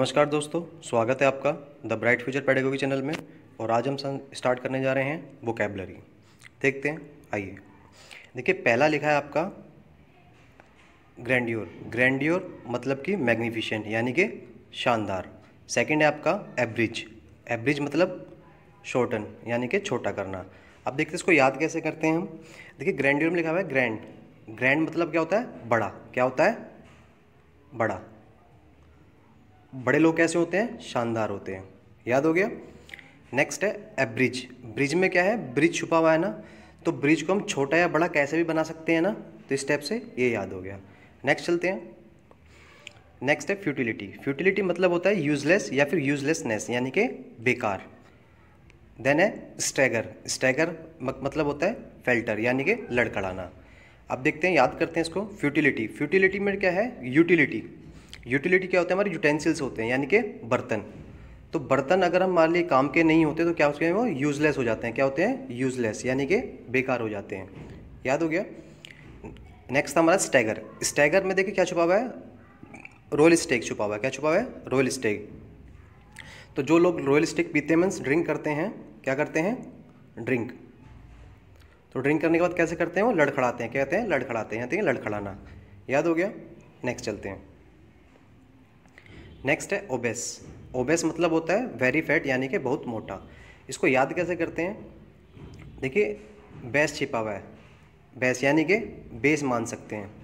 नमस्कार दोस्तों, स्वागत है आपका the bright future pedagogy channel में। और आज हम स्टार्ट करने जा रहे हैं वोकैबुलरी। देखते हैं, आइए। देखिए, पहला लिखा है आपका ग्रैंड्योर। ग्रैंड्योर मतलब कि मैग्निफिसेंट यानी कि शानदार। सेकंड है आपका एवरेज। एवरेज मतलब शॉर्टन यानी कि छोटा करना। अब देखते हैं इसको याद कैसे करते हैं हम। देखिए, ग्रैंड्योर में लिखा हुआ है ग्रैंड। ग्रैंड मतलब क्या होता है? बड़ा। क्या होता है? बड़ा। बड़े लोग कैसे होते हैं? शानदार होते हैं। याद हो गया। नेक्स्ट है एब्रिज। ब्रिज में क्या है? ब्रिज छुपा हुआ है ना, तो ब्रिज को हम छोटा या बड़ा कैसे भी बना सकते हैं ना, तो इस स्टेप से ये याद हो गया। नेक्स्ट चलते हैं। नेक्स्ट है फ्यूटिलिटी। फ्यूटिलिटी मतलब होता है यूजलेस या फिर यूजलेसनेस यानी कि बेकार। देन है स्टैगर। स्टैगर मतलब होता है फेल्टर यानी कि लड़खड़ाना। अब देखते हैं, याद करते हैं इसको। फ्यूटिलिटी। फ्यूटिलिटी में क्या है? यूटिलिटी। यूटिलिटी क्या होता है? हमारे यूटेंसिल्स होते हैं यानी कि बर्तन। तो बर्तन अगर हम मान लीजिए काम के नहीं होते तो क्या होते हैं? वो यूजलेस हो जाते हैं। क्या होते हैं? यूजलेस यानी कि बेकार हो जाते हैं। याद हो गया। नेक्स्ट हमारा स्टैगर। स्टैगर में देखिए क्या छुपा हुआ है? रॉयल स्टेक छुपा हुआ है। क्या छुपा हुआ है? Royal stake. तो जो लोग रॉयल स्टेक पीते हैं मीन्स ड्रिंक करते हैं, क्या करते हैं? ड्रिंक। तो ड्रिंक करने के बाद कैसे करते हैं? वो लड़खड़ाते हैं। क्या कहते हैं? लड़खड़ाते हैं। ठीक है, लड़खड़ाना। याद हो गया। नेक्स्ट चलते हैं। नेक्स्ट है ओबेस। ओबेस मतलब होता है वेरी फैट यानी कि बहुत मोटा। इसको याद कैसे करते हैं? देखिए, बेस छिपा हुआ है। बेस यानी कि बेस मान सकते हैं।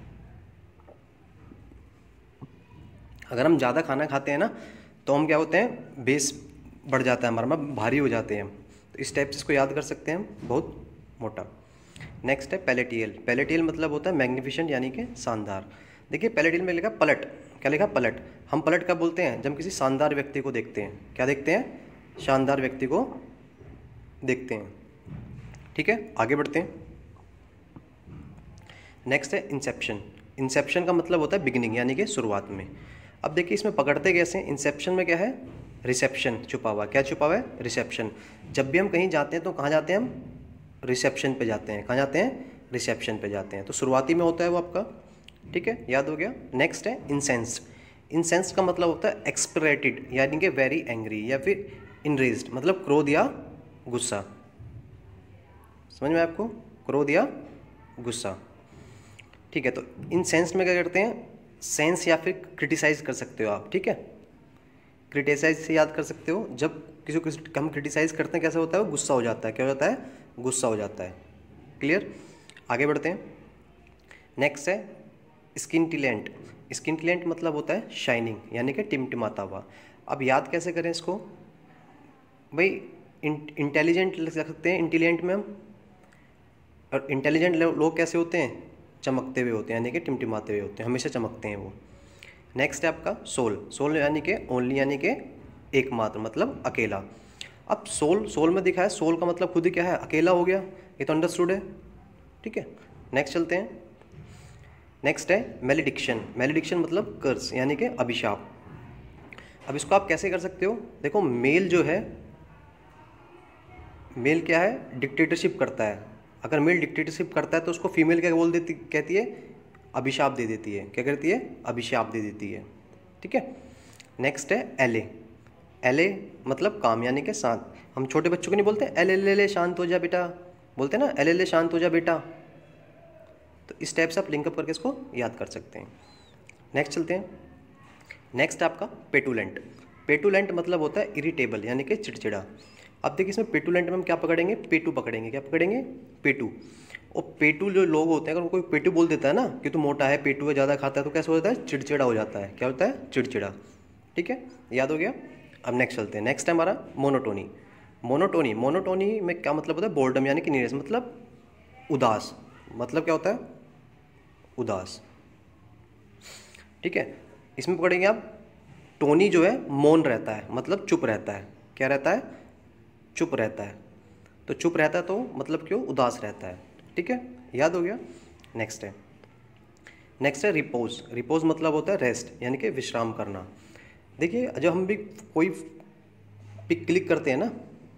अगर हम ज़्यादा खाना खाते हैं ना तो हम क्या होते हैं? बेस बढ़ जाता है हमारा, भारी हो जाते हैं। तो इस टाइप से इसको याद कर सकते हैं हम, बहुत मोटा। नेक्स्ट है पैलेटियल। पैलेटियल मतलब होता है मैग्निफिसेंट यानी कि शानदार। देखिए, पैलेटियल में लिखा पलट। क्या लिखा? पलट। हम पलट कब बोलते हैं? जब किसी शानदार व्यक्ति को देखते हैं। क्या देखते हैं? शानदार व्यक्ति को देखते हैं। ठीक है, आगे बढ़ते हैं। नेक्स्ट है इंसेप्शन। इंसेप्शन का मतलब होता है बिगिनिंग यानी कि शुरुआत में। अब देखिए, इसमें पकड़ते कैसे हैं? इंसेप्शन में क्या है? रिसेप्शन छुपा हुआ। क्या छुपा हुआ है? रिसेप्शन। जब भी हम कहीं जाते हैं तो कहाँ जाते हैं हम? रिसेप्शन पे जाते हैं। कहाँ जाते हैं? रिसेप्शन पे जाते हैं। तो शुरुआती में होता है वो आपका। ठीक है, याद हो गया। नेक्स्ट है इंसेंस्ड। इंसेंस का मतलब होता है एक्सप्रेटेड यानी कि वेरी एंग्री या फिर इनरेज्ड मतलब क्रोध या गुस्सा। समझ में आपको? क्रोध या गुस्सा। ठीक है, तो इंसेंस्ड में क्या करते हैं? सेंस या फिर क्रिटिसाइज कर सकते हो आप। ठीक है, क्रिटिसाइज से याद कर सकते हो। जब किसी को हम क्रिटिसाइज करते हैं कैसा होता है? वो गुस्सा हो जाता है। क्या हो जाता है? गुस्सा हो जाता है। क्लियर? आगे बढ़ते हैं। नेक्स्ट है स्किनटिलेंट। स्किनटिलेंट मतलब होता है शाइनिंग यानी कि टिमटिमाता हुआ। अब याद कैसे करें इसको भाई? इंटेलिजेंट लिख सकते हैं इंटेलिजेंट में हम। और इंटेलिजेंट लोग कैसे होते हैं? चमकते हुए होते हैं यानी कि टिमटिमाते हुए होते हैं, हमेशा चमकते हैं वो। नेक्स्ट है आपका सोल। सोल यानी कि ओनली यानी कि एकमात्र मतलब अकेला। अब सोल, सोल में दिखा है, सोल का मतलब खुद ही क्या है? अकेला हो गया। ये तो अंडरस्टूड है। ठीक है, नेक्स्ट चलते हैं। नेक्स्ट है मैलिडिक्शन। मैलिडिक्शन मतलब कर्स यानी कि अभिशाप। अब इसको आप कैसे कर सकते हो? देखो, मेल जो है, मेल क्या है? डिक्टेटरशिप करता है। अगर मेल डिक्टेटरशिप करता है तो उसको फीमेल क्या बोल देती, कहती है? अभिशाप दे देती है। क्या करती है? अभिशाप दे देती है। ठीक है, नेक्स्ट है एले। एले मतलब काम यानी कि शांत। हम छोटे बच्चों को नहीं बोलते एले ले ले शांत हो जा बेटा, बोलते हैं ना एले ले शांत हो जा बेटा। तो इस टाइप से आप लिंकअप करके इसको याद कर सकते हैं। नेक्स्ट चलते हैं। नेक्स्ट आपका पेटुलेंट। पेटुलेंट मतलब होता है इरिटेबल यानी कि चिड़चिड़ा। अब देखिए, इसमें पेटुलेंट में हम क्या पकड़ेंगे? पेटू पकड़ेंगे। क्या पकड़ेंगे? पेटू। और पेटू जो लोग होते हैं, अगर कोई पेटू बोल देता है ना कि तू मोटा है, पेटू है, ज़्यादा खाता है, तो कैसा हो जाता है? चिड़चिड़ा हो जाता है। क्या होता है? चिड़चिड़ा। ठीक है, याद हो गया। अब नेक्स्ट चलते हैं। नेक्स्ट है हमारा मोनोटोनी। मोनोटोनी। मोनोटोनी में क्या मतलब होता है? बोर्डम यानी कि नीरस मतलब उदास। मतलब क्या होता है? उदास। ठीक है, इसमें पकड़ेंगे आप टोनी जो है मौन रहता है मतलब चुप रहता है। क्या रहता है? चुप रहता है। तो चुप रहता है तो मतलब क्यों? उदास रहता है। ठीक है, याद हो गया। नेक्स्ट है। नेक्स्ट है रिपोज। रिपोज मतलब होता है रेस्ट यानी कि विश्राम करना। देखिए, जब हम भी कोई पिक क्लिक करते हैं ना,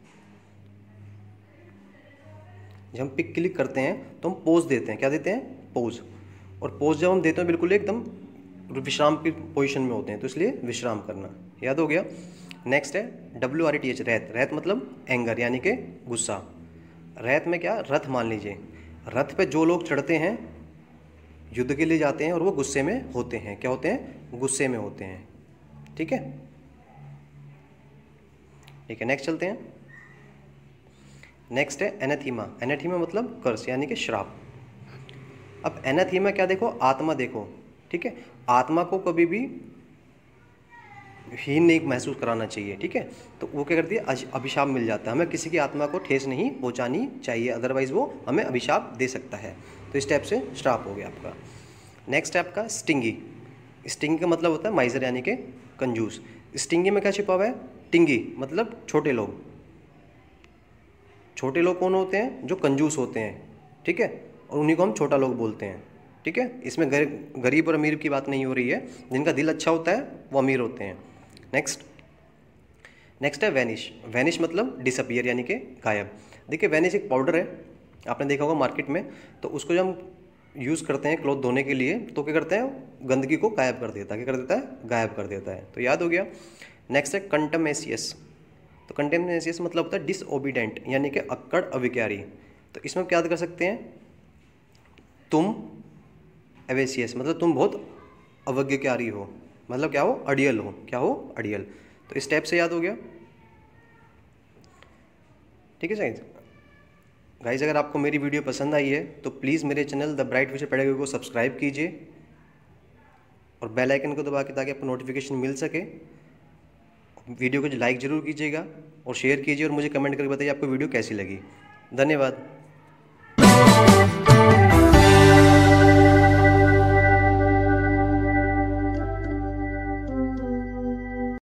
जब हम पिक क्लिक करते हैं तो हम पोज देते हैं। क्या देते हैं? पोज। और पोज जब हम देते हैं बिल्कुल एकदम विश्राम की पोजीशन में होते हैं, तो इसलिए विश्राम करना, याद हो गया। नेक्स्ट है WRETH, रहत। रहत मतलब एंगर यानी कि गुस्सा। रहत में क्या, रथ मान लीजिए, रथ पे जो लोग चढ़ते हैं युद्ध के लिए जाते हैं और वो गुस्से में होते हैं, क्या होते हैं, गुस्से में होते हैं। ठीक है, ठीक है, नेक्स्ट चलते हैं। नेक्स्ट है एनाथीमा। एनाथीमा मतलब कर्स यानी कि श्राप। अब एनाथीमा क्या, देखो आत्मा, देखो ठीक है, आत्मा को कभी भी हीन नहीं महसूस कराना चाहिए, ठीक है। तो वो क्या करती है, अभिशाप मिल जाता है, हमें किसी की आत्मा को ठेस नहीं पहुंचानी चाहिए, अदरवाइज वो हमें अभिशाप दे सकता है। तो इस टाइप से श्राप हो गया आपका। नेक्स्ट है आपका स्टिंगी। स्टिंगी का मतलब होता है माइजर यानी कि कंजूस। स्टिंगी में क्या छिपा हुआ है, टिंगी मतलब छोटे लोग। छोटे लोग कौन होते हैं, जो कंजूस होते हैं, ठीक है, और उन्हीं को हम छोटा लोग बोलते हैं। ठीक है, इसमें गरीब और अमीर की बात नहीं हो रही है, जिनका दिल अच्छा होता है वो अमीर होते हैं। नेक्स्ट है वैनिश। वैनिश मतलब डिसअपियर यानी कि गायब। देखिए वैनिश एक पाउडर है, आपने देखा होगा मार्केट में, तो उसको जब हम यूज़ करते हैं क्लॉथ धोने के लिए, तो क्या करते हैं, गंदगी को गायब कर देता है। क्या कर देता है, गायब कर देता है। तो याद हो गया। नेक्स्ट है कंटमेशियस। तो कंटमेशियस मतलब होता है डिसओबीडेंट यानी कि अक्कड़ अविकारी। तो इसमें क्या याद कर सकते हैं, तुम एवेसियस मतलब तुम बहुत अवज्ञाकारी हो, मतलब क्या हो, अड़ियल हो, क्या हो, अड़ियल। तो इस टाइप से याद हो गया। ठीक है गाइज, अगर आपको मेरी वीडियो पसंद आई है तो प्लीज़ मेरे channel the bright future pedagogy को सब्सक्राइब कीजिए और बेल आइकन को दबा के, ताकि आपको नोटिफिकेशन मिल सके। वीडियो को लाइक ज़रूर कीजिएगा और शेयर कीजिए, और मुझे कमेंट करके बताइए आपको वीडियो कैसी लगी। धन्यवाद।